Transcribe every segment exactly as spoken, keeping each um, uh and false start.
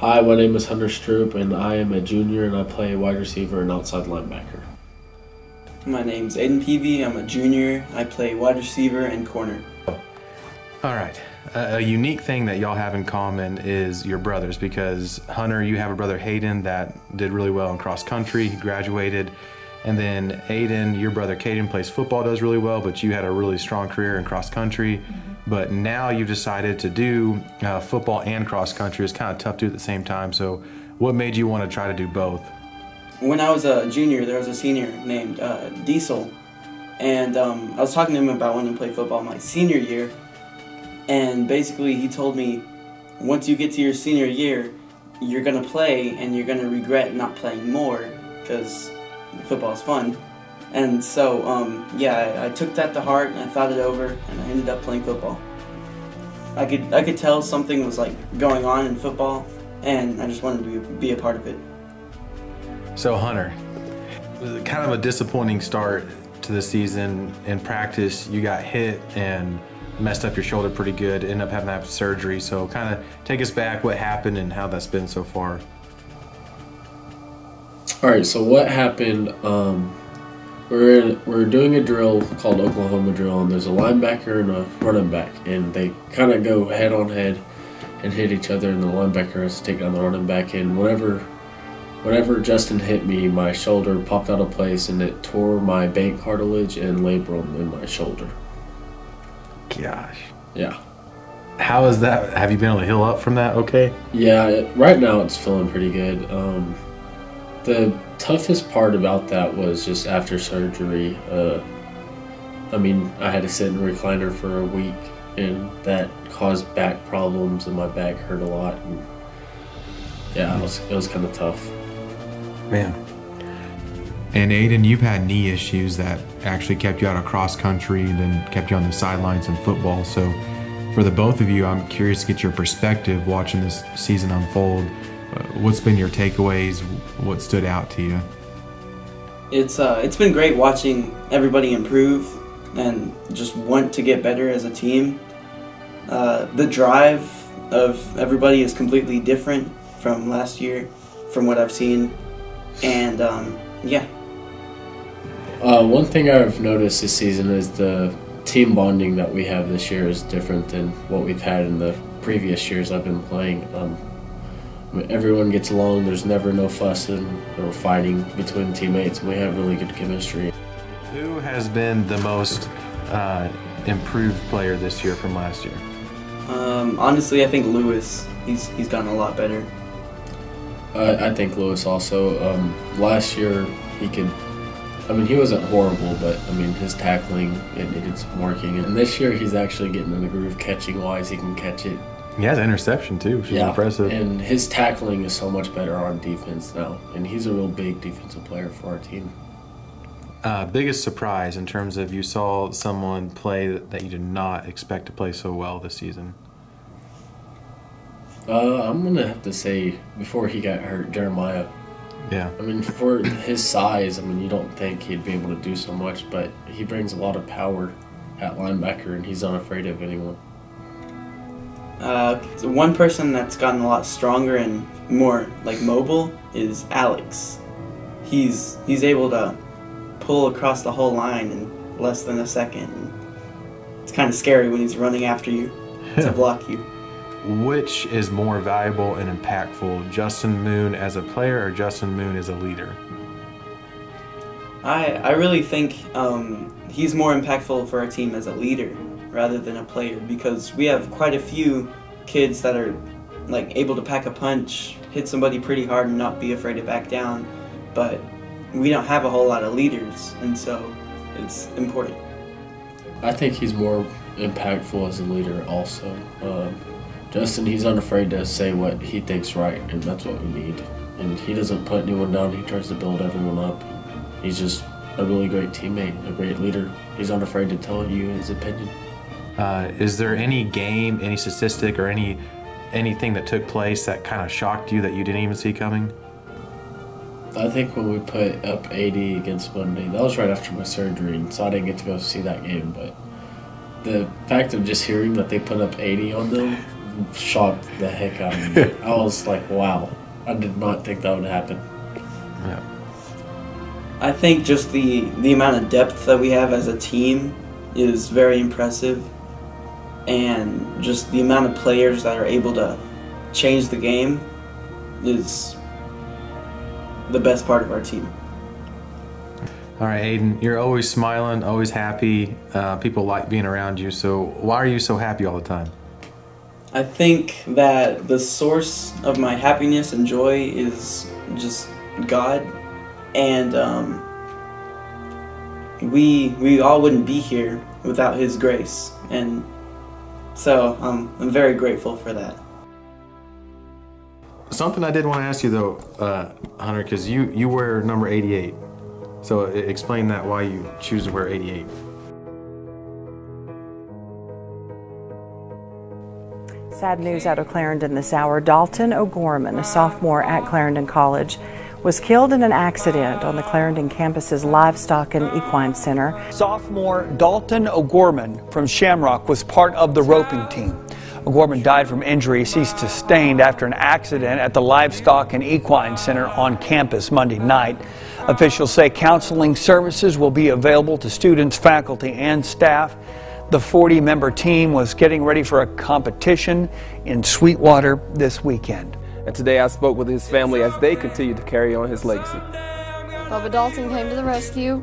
Hi, my name is Hunter Stroope, and I am a junior, and I play wide receiver and outside linebacker. My name's Aiden Peavy. I'm a junior. I play wide receiver and corner. All right. A, a unique thing that y'all have in common is your brothers, because Hunter, you have a brother Hayden that did really well in cross country. He graduated. And then Aiden, your brother Caden plays football, does really well, but you had a really strong career in cross country. Mm-hmm. But now you decided to do uh, football and cross country. It's kind of tough to do at the same time. So what made you want to try to do both? When I was a junior, there was a senior named uh, Diesel. And um, I was talking to him about wanting to play football my senior year. And basically he told me, once you get to your senior year, you're going to play and you're going to regret not playing more because football is fun. And so, um, yeah, I, I took that to heart and I thought it over and I ended up playing football. I could I could tell something was like going on in football and I just wanted to be, be a part of it. So Hunter, it was kind of a disappointing start to the season. In practice, you got hit and messed up your shoulder pretty good, ended up having to have surgery. So kind of take us back, what happened and how that's been so far. All right, so what happened, um, we're, in, we're doing a drill called Oklahoma drill, and there's a linebacker and a running back, and they kind of go head on head and hit each other, and the linebacker has to take down the running back, and whenever, whenever Justin hit me, my shoulder popped out of place, and it tore my bank cartilage and labrum in my shoulder. Gosh. Yeah. How is that? Have you been able to heal up from that okay? Yeah, it, right now it's feeling pretty good. Um, The toughest part about that was just after surgery. Uh, I mean, I had to sit in a recliner for a week, and that caused back problems, and my back hurt a lot. And yeah, it was, it was kind of tough. Man. And Aiden, you've had knee issues that actually kept you out of cross country and then kept you on the sidelines in football. So for the both of you, I'm curious to get your perspective watching this season unfold. What's been your takeaways? What stood out to you? It's uh, it's been great watching everybody improve and just want to get better as a team. Uh, the drive of everybody is completely different from last year, from what I've seen, and um, yeah. Uh, one thing I've noticed this season is the team bonding that we have this year is different than what we've had in the previous years I've been playing. Um, Everyone gets along. There's never no fussing or fighting between teammates. We have really good chemistry. Who has been the most uh, improved player this year from last year? Um, honestly, I think Lewis. He's he's gotten a lot better. Uh, I think Lewis also. Um, last year he could. I mean, he wasn't horrible, but I mean his tackling it needed some working. And this year he's actually getting in the groove, catching wise. He can catch it. He has an interception too, which is yeah, impressive. And his tackling is so much better on defense now, and he's a real big defensive player for our team. Uh, biggest surprise in terms of you saw someone play that you did not expect to play so well this season? Uh, I'm going to have to say, before he got hurt, Jeremiah. Yeah. I mean, for his size, I mean, you don't think he'd be able to do so much, but he brings a lot of power at linebacker, and he's unafraid of anyone. Uh, so one person that's gotten a lot stronger and more like mobile is Alex. He's he's able to pull across the whole line in less than a second. It's kind of scary when he's running after you to block you. Which is more valuable and impactful, Justin Moon as a player or Justin Moon as a leader? I I really think um, he's more impactful for our team as a leader rather than a player, because we have quite a few kids that are like able to pack a punch, hit somebody pretty hard and not be afraid to back down, but we don't have a whole lot of leaders, and so it's important. I think he's more impactful as a leader also. Um, Justin, he's unafraid to say what he thinks right, and that's what we need. And he doesn't put anyone down, he tries to build everyone up. He's just a really great teammate, a great leader. He's unafraid to tell you his opinion. Uh, is there any game, any statistic, or any anything that took place that kind of shocked you that you didn't even see coming? I think when we put up eighty against Monday, that was right after my surgery, and so I didn't get to go see that game. But the fact of just hearing that they put up eighty on them, shocked the heck out of me. I was like, wow, I did not think that would happen. Yeah. I think just the, the amount of depth that we have as a team is very impressive, and just the amount of players that are able to change the game is the best part of our team. All right, Aiden, you're always smiling, always happy. Uh, people like being around you, so why are you so happy all the time? I think that the source of my happiness and joy is just God, and um, we we all wouldn't be here without His grace, and so um, I'm very grateful for that. Something I did want to ask you though, uh, Hunter, because you, you wear number eighty-eight. So explain that, why you choose to wear eighty-eight. Sad news out of Clarendon this hour. Dalton O'Gorman, a sophomore at Clarendon College, was killed in an accident on the Clarendon campus's Livestock and Equine Center. Sophomore Dalton O'Gorman from Shamrock was part of the roping team. O'Gorman died from injuries he sustained after an accident at the Livestock and Equine Center on campus Monday night. Officials say counseling services will be available to students, faculty, and staff. The forty member team was getting ready for a competition in Sweetwater this weekend. And today I spoke with his family as they continue to carry on his legacy. Bubba Dalton came to the rescue.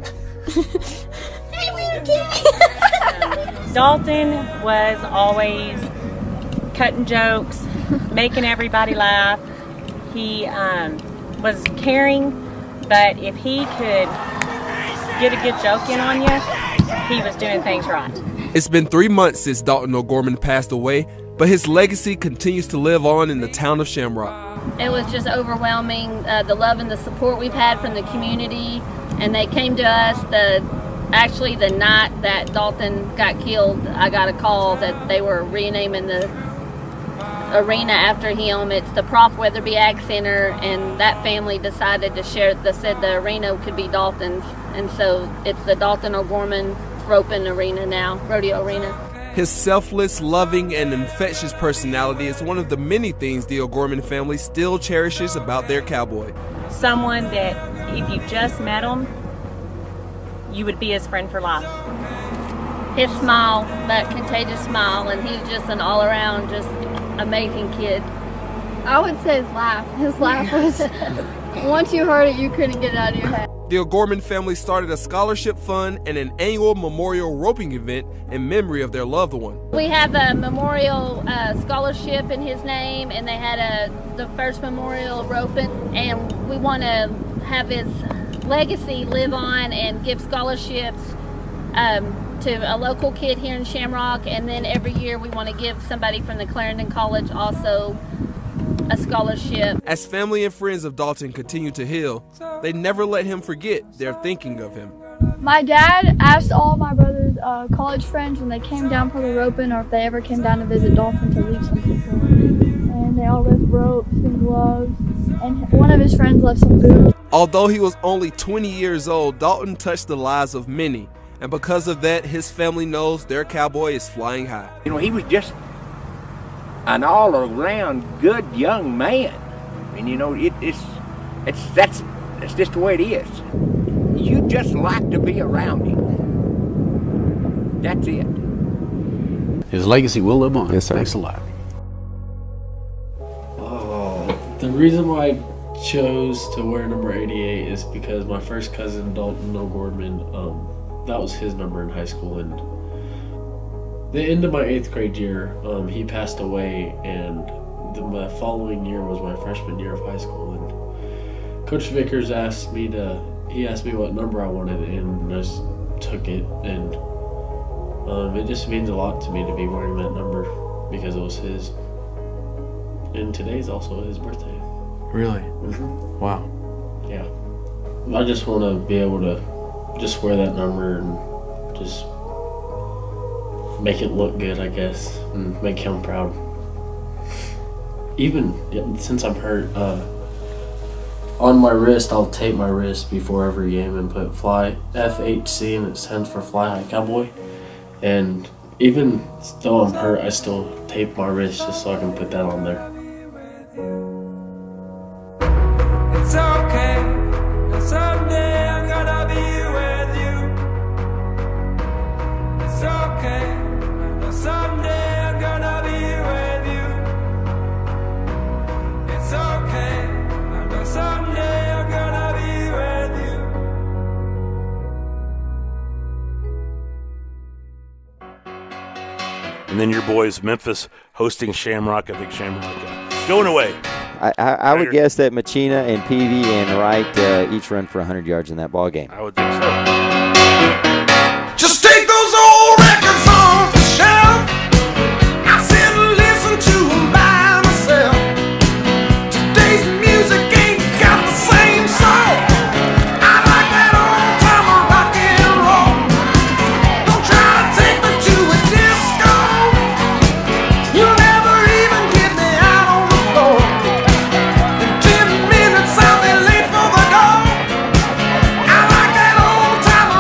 Dalton was always cutting jokes, making everybody laugh. He um, was caring, but if he could get a good joke in on you, he was doing things right. It's been three months since Dalton O'Gorman passed away, but his legacy continues to live on in the town of Shamrock. It was just overwhelming, uh, the love and the support we've had from the community, and they came to us the actually the night that Dalton got killed. I got a call that they were renaming the arena after him. It's the Prof Weatherby Ag Center, and that family decided to share, they said the arena could be Dalton's, and so it's the Dalton O'Gorman Roping Arena now, Rodeo Arena. His selfless, loving, and infectious personality is one of the many things the O'Gorman family still cherishes about their cowboy. Someone that if you just met him, you would be his friend for life. His smile, that contagious smile, and he's just an all-around, just amazing kid. I would say his laugh. His laugh was, once you heard it, you couldn't get it out of your head. The O'Gorman family started a scholarship fund and an annual memorial roping event in memory of their loved one. We have a memorial uh, scholarship in his name, and they had a the first memorial roping, and we want to have his legacy live on and give scholarships um, to a local kid here in Shamrock, and then every year we want to give somebody from the Clarendon College also a scholarship. As family and friends of Dalton continue to heal, they never let him forget they're thinking of him. My dad asked all my brother's uh, college friends when they came down for the roping, or if they ever came down to visit Dalton, to leave something for him. And they all left ropes and gloves, and one of his friends left some boots. Although he was only twenty years old, Dalton touched the lives of many, and because of that, his family knows their cowboy is flying high. You know, he was just an all-around good young man, and you know, it, it's it's that's that's just the way it is. You just like to be around him. That's it. His legacy will live on. Yes, sir. Thanks a lot. Oh, the reason why I chose to wear number eighty-eight is because my first cousin, Dalton O'Gorman, um, that was his number in high school, and the end of my eighth grade year, um, he passed away, and the my following year was my freshman year of high school, and Coach Vickers asked me to, he asked me what number I wanted, and I just took it, and um, it just means a lot to me to be wearing that number because it was his, and today's also his birthday. Really? Mm-hmm. Wow. Yeah. I just want to be able to just wear that number and just make it look good, I guess, and make him proud. Even since I'm hurt, uh, on my wrist, I'll tape my wrist before every game and put fly F H C, and it stands for Fly High Cowboy. And even though I'm hurt, I still tape my wrist just so I can put that on there. It's okay, someday I'm gonna be with you. It's okay, someday I'm gonna be with you. It's okay, someday I'm gonna be with you. And then your boys, Memphis, hosting Shamrock. I think Shamrock uh, going away. I, I, I would guess that Machina and Peavy and Wright uh, each run for one hundred yards in that ball game. I would think so. Just take those old records off the shelf. I sit and listen to them by myself. Today's music ain't got the same soul. I like that old timer rock and roll. Don't try to take me to a disco. You'll never even get me out on the floor. In ten minutes I'll be late for the door. I like that old timer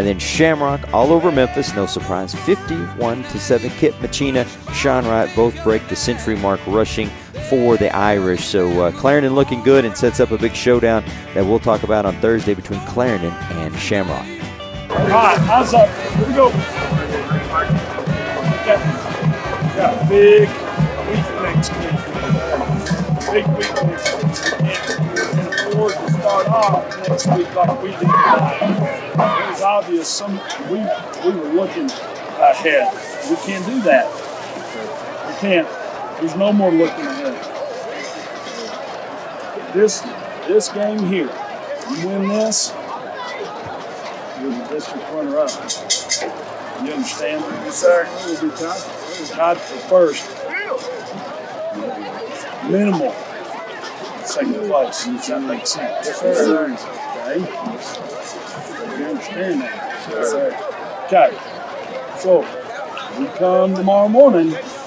And then Shamrock all over Memphis, no surprise, fifty-one to seven. Kip Machina, Sean Wright both break the century mark rushing for the Irish. So uh, Clarendon looking good and sets up a big showdown that we'll talk about on Thursday between Clarendon and Shamrock. All right, eyes up. Here we go. Got, got big weak links. Big weak links. We can't afford to start off next week like we did tonight. It was obvious some we we were looking ahead. We can't do that. We can't. There's no more looking ahead. This this game here, you win this, you're the district runner-up. You understand? Yes, sir. We'll be tied. We'll be tied for first. Minimal second place. Does that make sense? Yes, sir. Okay. You understand that? Yes, sir. Okay. So we come tomorrow morning.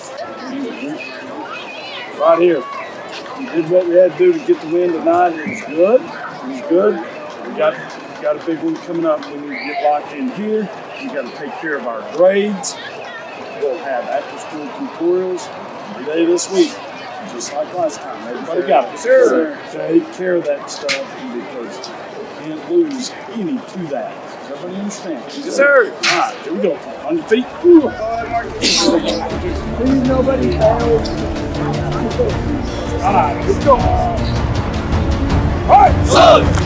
Right here. We did what we had to do to get the win tonight. It was good. It was good. We got we got a big one coming up. We need to get locked in here. We got to take care of our grades. We'll have after-school tutorials every day this week, just like last time. Everybody got it. Sure. Take care of that stuff because you can't lose any to that. Does everybody understand? Yes, sir. All right, here we go. On your feet. Please, nobody else. All right, let's go. All right, son.